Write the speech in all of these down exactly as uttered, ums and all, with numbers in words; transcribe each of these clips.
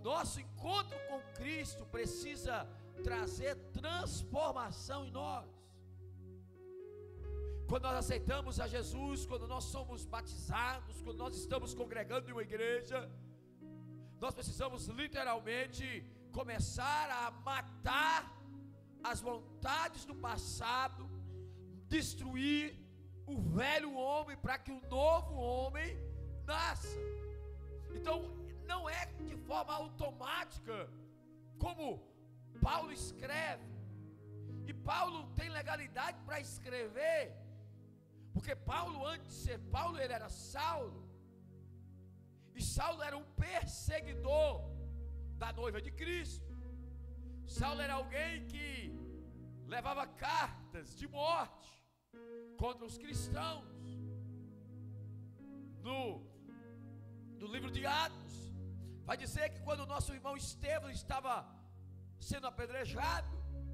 Nosso encontro com Cristo precisa trazer transformação em nós. Quando nós aceitamos a Jesus, quando nós somos batizados, quando nós estamos congregando em uma igreja, nós precisamos literalmente começar a matar as vontades do passado, destruir o velho homem para que o novo homem nasça. Então não é de forma automática como Paulo escreve. E Paulo tem legalidade para escrever, porque Paulo, antes de ser Paulo, ele era Saulo. E Saulo era um perseguidor da noiva de Cristo. Saulo era alguém que levava cartas de morte contra os cristãos. No, no livro de Atos, vai dizer que quando o nosso irmão Estevão estava sendo apedrejado,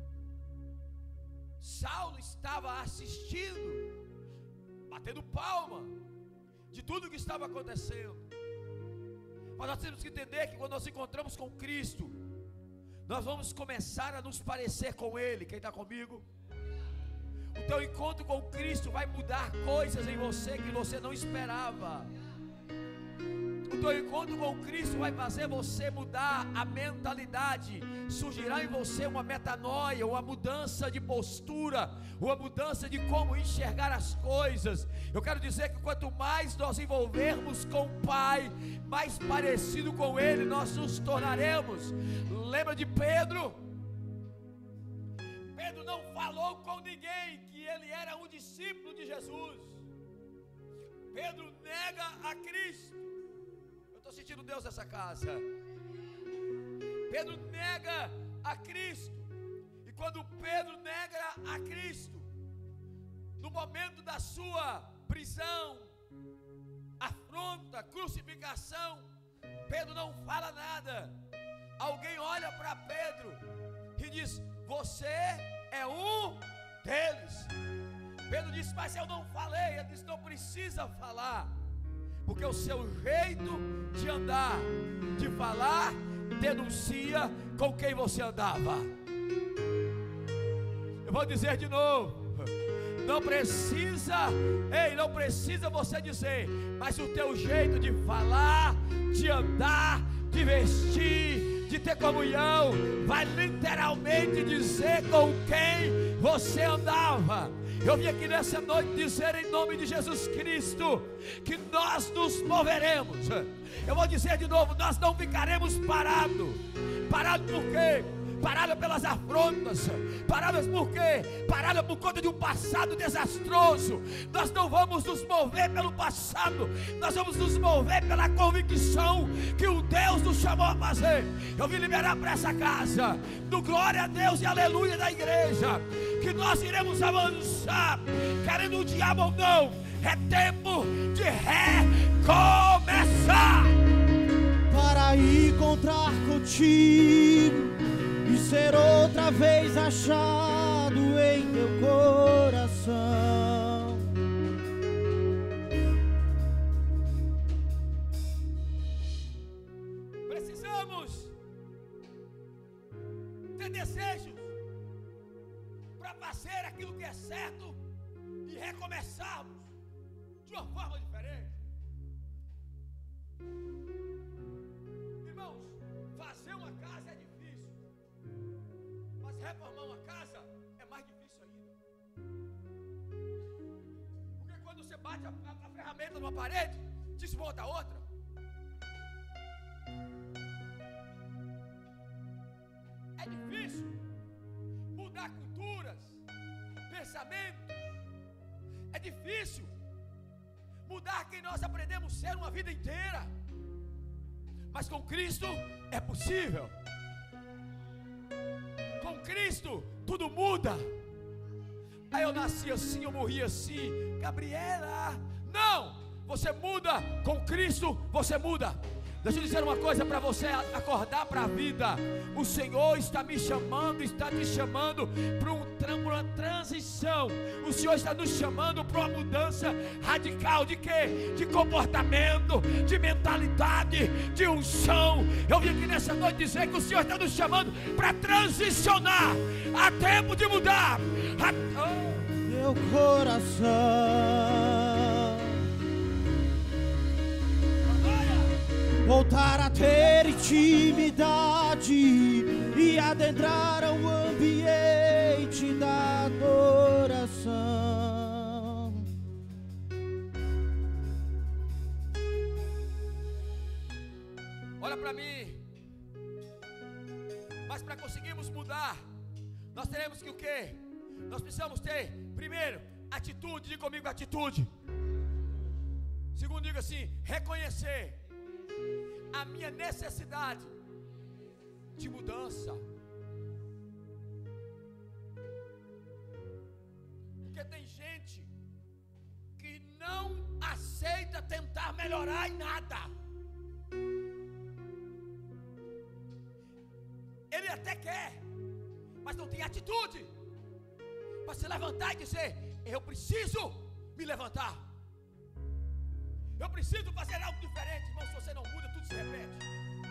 Saulo estava assistindo, batendo palma de tudo que estava acontecendo. Mas nós temos que entender que quando nós encontramos com Cristo, nós vamos começar a nos parecer com Ele. Quem está comigo? O teu encontro com Cristo vai mudar coisas em você que você não esperava. O teu encontro com Cristo vai fazer você mudar a mentalidade. Surgirá em você uma metanoia, uma mudança de postura, uma mudança de como enxergar as coisas. Eu quero dizer que quanto mais nós envolvermos com o Pai, mais parecido com Ele nós nos tornaremos. Lembra de Pedro? Pedro não falou com ninguém que ele era um discípulo de Jesus. Pedro nega a Cristo. Eu estou sentindo Deus nessa casa. Pedro nega a Cristo. E quando Pedro nega a Cristo, no momento da sua prisão, afronta, crucificação, Pedro não fala nada. Alguém olha para Pedro e diz: você é um deles. Pedro disse: mas eu não falei. Ele disse: não precisa falar, porque o seu jeito de andar, de falar, denuncia com quem você andava. Eu vou dizer de novo. Não precisa, ei, não precisa você dizer, mas o teu jeito de falar, de andar, de vestir, de ter comunhão, vai literalmente dizer com quem você andava. Eu vim aqui nessa noite dizer em nome de Jesus Cristo que nós nos moveremos. Eu vou dizer de novo, nós não ficaremos parados. Parados por quê? Parada pelas afrontas, paradas por quê? Parada por conta de um passado desastroso. Nós não vamos nos mover pelo passado, nós vamos nos mover pela convicção que o Deus nos chamou a fazer. Eu vim liberar para essa casa, do glória a Deus e aleluia da igreja, que nós iremos avançar, querendo o diabo ou não. É tempo de recomeçar, para encontrar contigo e ser outra vez achado em meu coração. Precisamos ter desejos para fazer aquilo que é certo e recomeçarmos de uma forma diferente. Irmãos, fazer uma casa é difícil, mas reformar uma casa é mais difícil ainda. Porque quando você bate a, a, a ferramenta numa parede, desmonta a outra. É difícil mudar culturas, pensamentos. É difícil mudar quem nós aprendemos a ser uma vida inteira. Mas com Cristo é possível. Com Cristo tudo muda. Aí eu nasci assim, eu morri assim. Gabriela, não, você muda. Com Cristo você muda. Deixa eu dizer uma coisa para você acordar para a vida. O Senhor está me chamando, está te chamando para um, uma transição. O Senhor está nos chamando para uma mudança radical de quê? De comportamento, de mentalidade, de unção. Eu vim aqui nessa noite dizer que o Senhor está nos chamando para transicionar. Há tempo de mudar. Há... Oh. Meu coração voltar a ter intimidade e adentrar ao ambiente da adoração. Olha para mim. Mas para conseguirmos mudar, nós teremos que o quê? Nós precisamos ter, primeiro, atitude. Diga comigo, atitude. Segundo, diga assim, reconhecer a minha necessidade de mudança. Porque tem gente que não aceita tentar melhorar em nada. Ele até quer, mas não tem atitude para se levantar e dizer: eu preciso me levantar, eu preciso fazer algo diferente. Irmão, se você não muda, tudo se repete.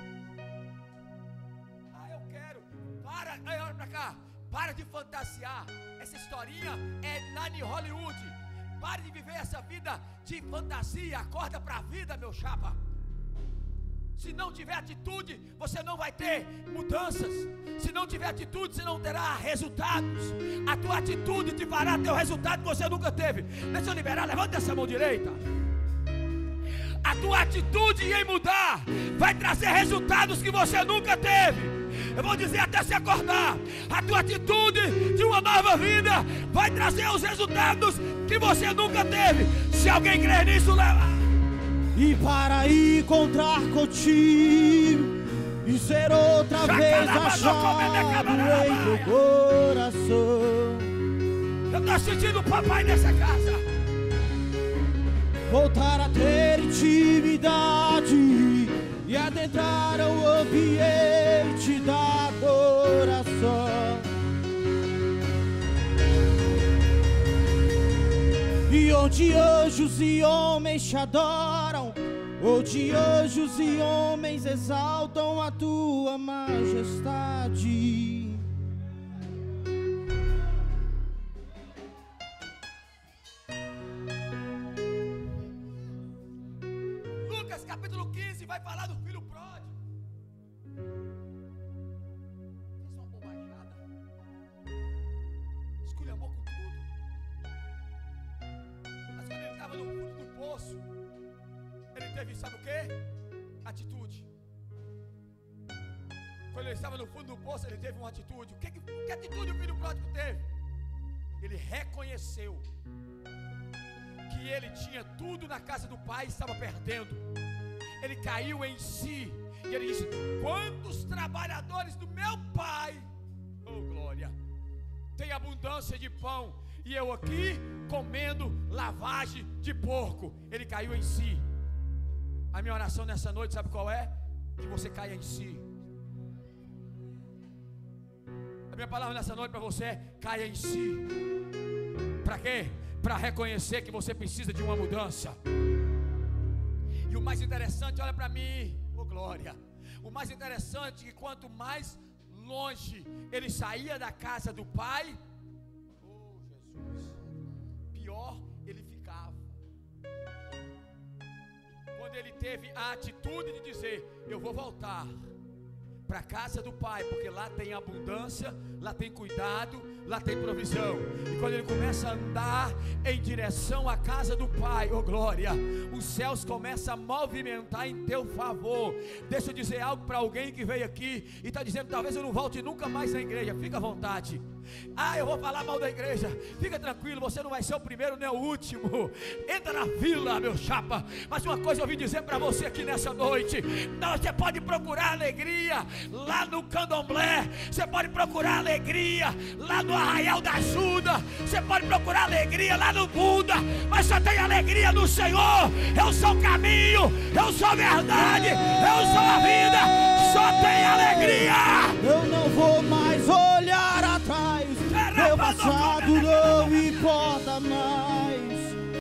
Ah, eu quero. Para, aí olha pra cá. Para de fantasiar. Essa historinha é lá em Hollywood. Pare de viver essa vida de fantasia. Acorda pra vida, meu chapa. Se não tiver atitude, você não vai ter mudanças. Se não tiver atitude, você não terá resultados. A tua atitude te fará ter o resultado que você nunca teve. Deixa eu liberar, levanta essa mão direita. A tua atitude em mudar vai trazer resultados que você nunca teve. Eu vou dizer até se acordar. A tua atitude de uma nova vida vai trazer os resultados que você nunca teve. Se alguém crer nisso, leva. E para encontrar contigo e ser outra vez achado em teu coração. Eu estou sentindo o papai nessa casa. Voltar a ter intimidade e adentrar ao ambiente da adoração. E onde anjos e homens te adoram, onde anjos e homens exaltam a tua majestade. Lucas capítulo quinze vai falar do filho pródigo. Fez uma bobajada, esculhambou com tudo. Mas quando ele estava no fundo do poço, ele teve, sabe o que? Atitude. Quando ele estava no fundo do poço, ele teve uma atitude. O que, que atitude o filho pródigo teve? Ele reconheceu que ele tinha tudo na casa do pai e estava perdendo. Ele caiu em si e ele disse: quantos trabalhadores do meu pai, oh glória, tem abundância de pão e eu aqui comendo lavagem de porco. Ele caiu em si. A minha oração nessa noite, sabe qual é? Que você caia em si. A minha palavra nessa noite para você é: caia em si. Para quê? Para reconhecer que você precisa de uma mudança. E o mais interessante, olha para mim, oh glória, o mais interessante é que quanto mais longe ele saía da casa do pai, oh Jesus, pior ele ficava. Quando ele teve a atitude de dizer: eu vou voltar para a casa do pai, porque lá tem abundância, lá tem cuidado, lá tem provisão. E quando ele começa a andar em direção à casa do pai, oh glória, os céus começam a movimentar em teu favor. Deixa eu dizer algo para alguém que veio aqui e está dizendo: talvez eu não volte nunca mais na igreja. Fica à vontade. Ah, eu vou falar mal da igreja. Fica tranquilo, você não vai ser o primeiro nem o último. Entra na fila, meu chapa. Mas uma coisa eu vim dizer para você aqui nessa noite: não, você pode procurar alegria lá no Candomblé, você pode procurar alegria lá no Arraial da Ajuda, você pode procurar alegria lá no Buda, mas só tem alegria no Senhor. Eu sou o caminho, eu sou a verdade, eu sou a vida. Só tem alegria. Eu não vou mais olhar atrás, meu passado não importa mais.